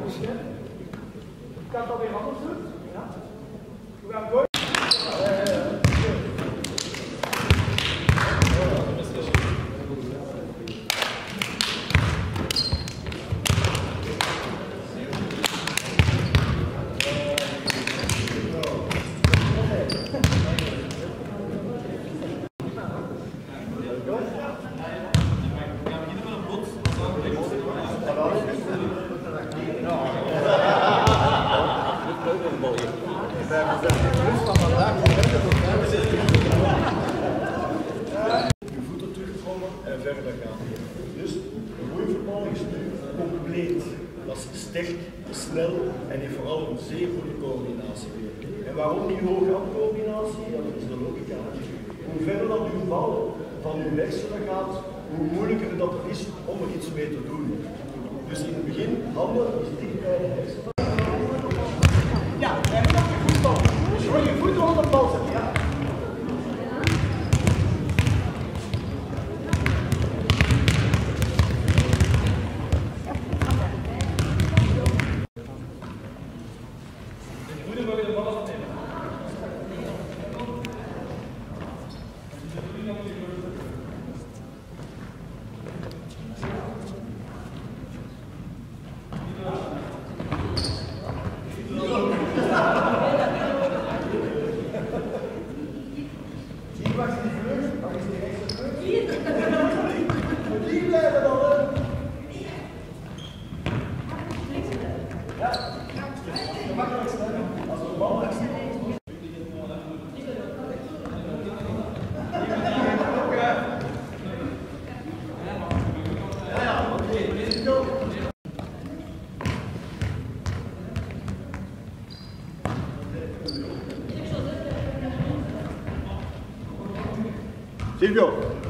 Ik kan het alweer anders doen. Ja. We gaan gooien. Je voeten terugkomen en verder gaan. Dus de roeiverbal is nu compleet. Dat is sterk, snel en heeft vooral een zeer goede coördinatie. En waarom die hoge handcoördinatie? Ja, dat is de logica. Hoe verder dan uw bal van uw hersenen gaat, hoe moeilijker dat het is om er iets mee te doen. Dus in het begin, handen is dicht bij de hersenen. Ja, en dan je voetbal. Dus je je voeten onder de bal zetten. Ja. Silvio!